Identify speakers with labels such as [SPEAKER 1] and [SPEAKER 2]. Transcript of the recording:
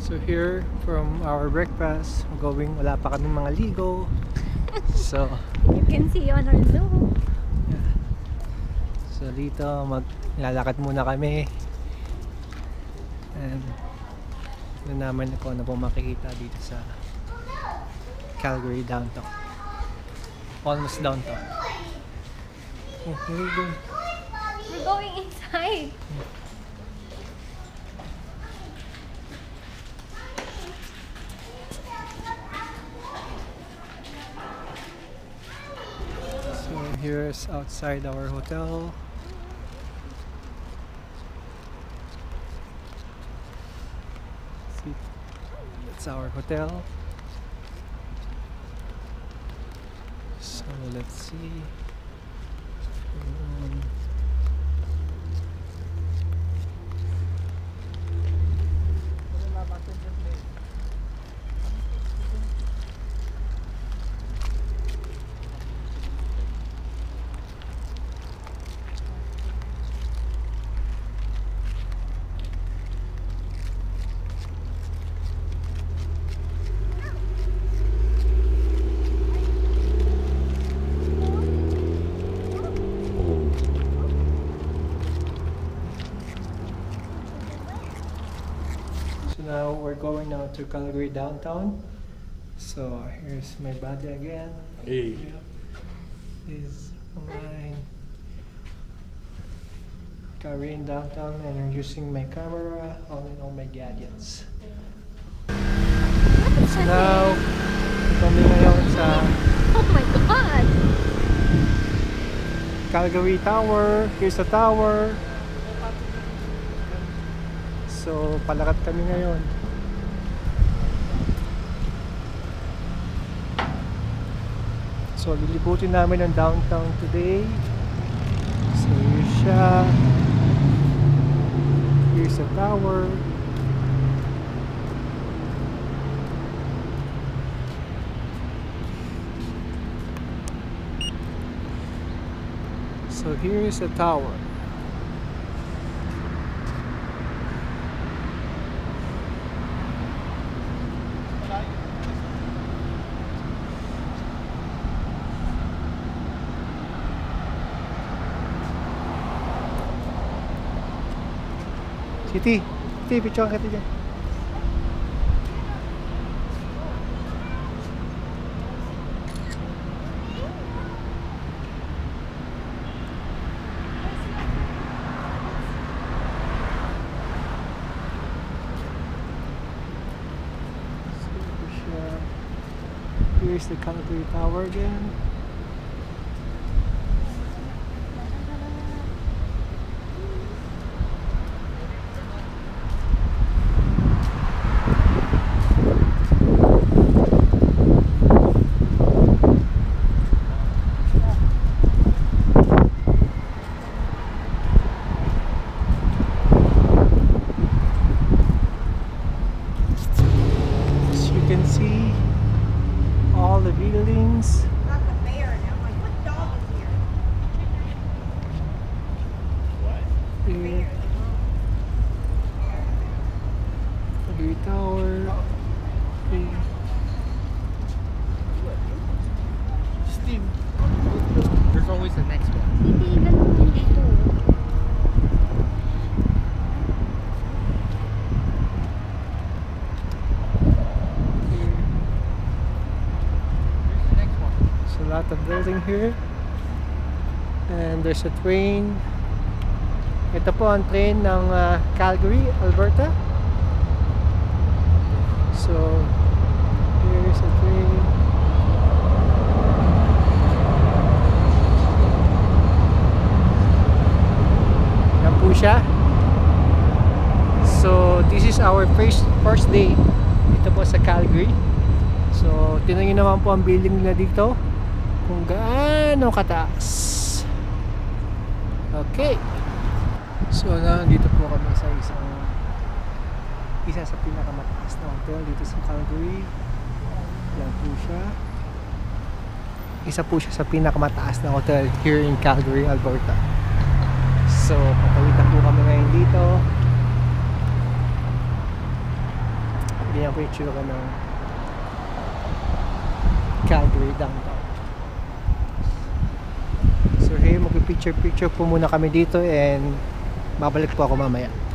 [SPEAKER 1] So here from our breakfast, wala pa kaming mga ligo. So
[SPEAKER 2] you can see on our look.
[SPEAKER 1] yeah. So dito lalakad muna kami. And doon naman ako na po makikita dito sa Calgary downtown. Almost downtown. Oh, here we go.
[SPEAKER 2] We're going inside.
[SPEAKER 1] So here's outside our hotel. See, that's our hotel. So let's see. Now we're going now to Calgary downtown. So here's my body again.
[SPEAKER 3] Hey.
[SPEAKER 1] Is mine. Calgary in downtown, and I'm using my camera, all my gadgets. So now kami ngayon sa
[SPEAKER 2] Oh my god!
[SPEAKER 1] Calgary Tower. Here's the tower. So, palakad kami ngayon. So, lilibutin namin ang downtown today. So, here's siya. Here's the tower. So, here is the tower. Siti, picture kita dyan. Here's the Calgary Tower again. Buildings.
[SPEAKER 4] Not the bear. And I'm like, what dog is here?
[SPEAKER 3] What?
[SPEAKER 1] Here. Calgary Tower. Okay.
[SPEAKER 3] Steve, there's always the next one.
[SPEAKER 2] Hindi, ganun dito.
[SPEAKER 1] A lot of building here, and there's a train. Ito po ang train ng Calgary, Alberta. So here's a train. Yan po siya. So this is our first day dito po sa Calgary. So tingnan niyo naman po ang building nila dito, kung gaano kataas. Okay. So nandito po kami sa isa sa pinakamataas na hotel dito sa Calgary. Yan po siya. Isa po siya sa pinakamataas na hotel here in Calgary, Alberta. So papalitan po kami ngayon dito. ganyan po yung tsura ng Calgary downtown. So here, magpipicture-picture po muna kami dito and babalik po ako mamaya.